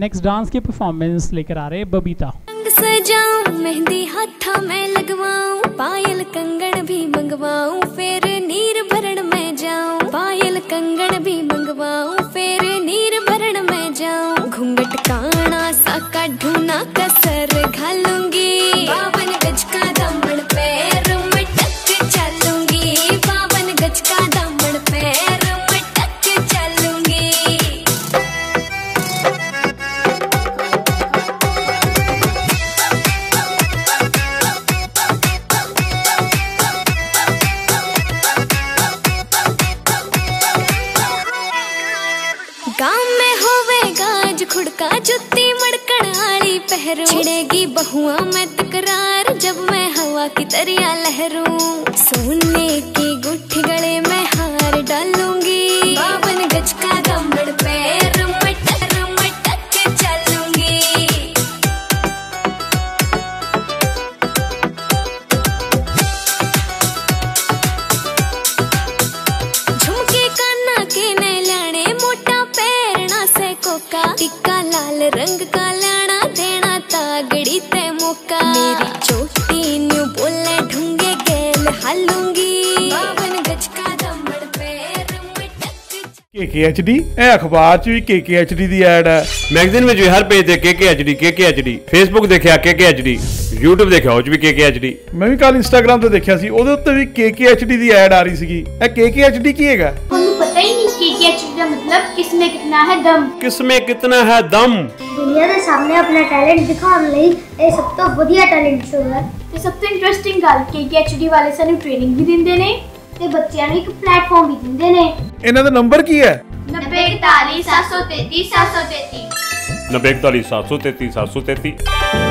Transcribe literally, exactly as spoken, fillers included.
Next dance की performance लेकर आ रहे हैं बबीता। सजाऊं मेहंदी हाथा में लगवाऊं, पायल कंगन भी मंगवाऊं, फिर नीर भरण में जाऊं। पायल कंगन भी मंगवाऊं, फिर नीर भरण में जाऊं। घूंघट काना सा काढूं कसर घालूंगी, बावन गज का दामन पैर में टक चलूंगी। बावन गज का दामन पैर में टक चलूंगी। गाँव में होवेगा आज खुड़का, जुत्ती मड़कण आली पहरू। छिड़ेगी बहुआ में तकरार, जब मैं हवा की तरिया लहरूं। सोने की गुट्ठी गले में हार डालूंगी, बावन गज का दामन पैर में टक में टक चलूंगी। झुमके काना के ने लाने, मोटा पैरना से कोका। टिक्का लाल रंग का लाना, देना तागड़ी ते मौका। मेरी चोटी न्यू बोले ढूंगे गेल हालूंगी, बावन गज का दामन पैर में टक। के के एच डी ए अखबार च भी के के एच डी दी एड है, मैगजीन में जो हर पेज ते के के एच डी के के एच डी, फेसबुक देखिया के के एच डी, यूट्यूब देखिया ਉਹ 'ਚ ਵੀ के के एच डी। मैं भी कल इंस्टाग्राम ਤੇ ਦੇਖਿਆ ਸੀ, ਉਹਦੇ ਉੱਤੇ ਵੀ के के एच डी ਦੀ ਐਡ ਆ ਰਹੀ ਸੀਗੀ। ਇਹ के के एच डी ਕੀ ਹੈਗਾ? ਤੁਹਾਨੂੰ ਪਤਾ ਹੀ ਨਹੀਂ के के एच डी ਦਾ ਮਤਲਬ ਕਿਸਮੇ ਕਿਤਨਾ ਹੈ ਦਮ। किसमें कितना है दम। ਦੁਨੀਆ ਦੇ ਸਾਹਮਣੇ ਆਪਣਾ ਟੈਲੈਂਟ ਦਿਖਾਉਣ ਲਈ ਇਹ ਸਭ ਤੋਂ ਵਧੀਆ ਟੈਲੈਂਟ ਸ਼ੋ ਹੈ। ਤੇ ਸਭ ਤੋਂ ਇੰਟਰਸਟਿੰਗ ਗੱਲ के के एच डी ਵਾਲੇ ਸਾਨੂੰ ਟ੍ਰੇਨਿੰਗ ਵੀ ਦਿੰਦੇ ਨੇ ਤੇ ਬੱਚਿਆਂ ਨੂੰ ਇੱਕ ਪਲੇਟਫਾਰਮ ਵੀ ਦਿੰਦੇ ਨੇ। ਇਹਨਾਂ ਦਾ ਨੰਬਰ ਕੀ ਹੈ? नब्बे इकतालीस सात सौ तैतीस सात सौ तैतीस नब्बे इकतालीस सात सौ तैतीस सात सौ तैतीस।